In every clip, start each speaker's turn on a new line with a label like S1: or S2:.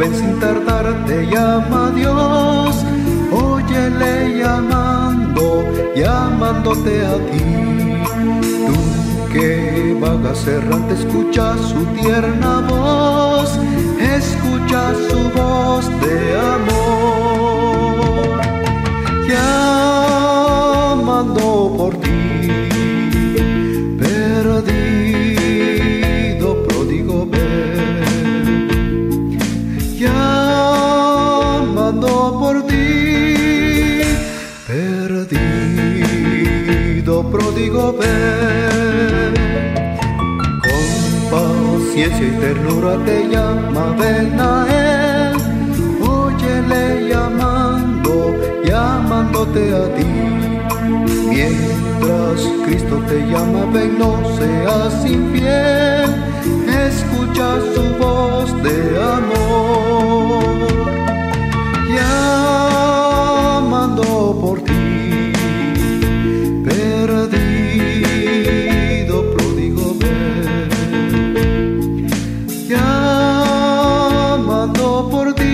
S1: ven sin tardar, te llama Dios. Óyele llamando, llamándote a ti. Tú que vagas errante, escucha su tierna voz, escucha su voz de amor, llamando por ti. Perdido pródigo, ven, llamando por ti. Perdido pródigo, ven, con paciencia y ternura te llama, ven a él. Óyele llamando, llamándote a ti. Mientras Cristo te llama, ven, no seas infiel, escucha su voz de amor, llamando por ti. Perdido pródigo, ven, llamando por ti.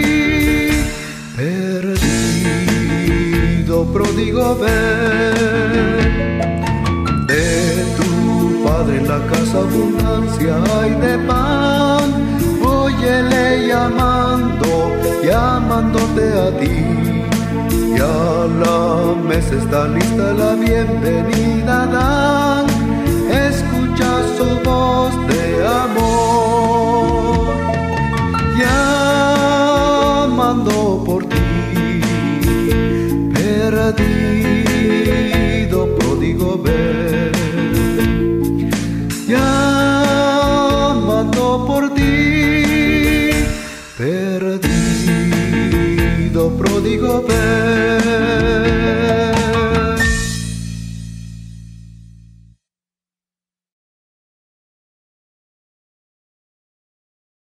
S1: Perdido pródigo, ven. De tu Padre en la casa abundancia hay de pan. Óyele llamando, llamándote a ti. Ya la mesa está lista, la bienvenida dan. Escucha su voz